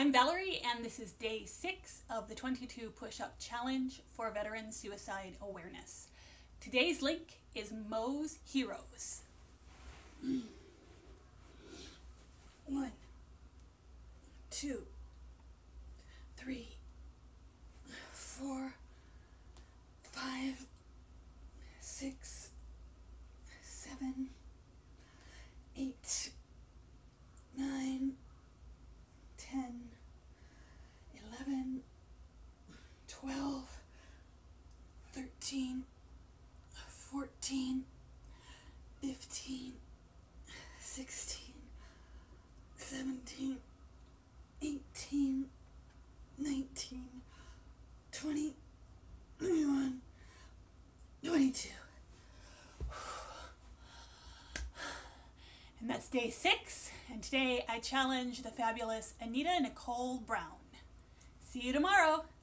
I'm Valerie, and this is day 6 of the 22 Push-Up Challenge for Veteran Suicide Awareness. Today's link is Mo's Heroes. 1, 2, 3, 4, 5, 6, 7, 8, 9, 10, 11, 12, 13, 14, 15, 16, 17, 18, 19, 20, 21, 22. And that's day 6, and today I challenge the fabulous Anita Nicole Brown. See you tomorrow!